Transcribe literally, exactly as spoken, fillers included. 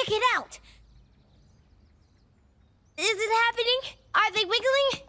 Check it out! Is it happening? Are they wiggling?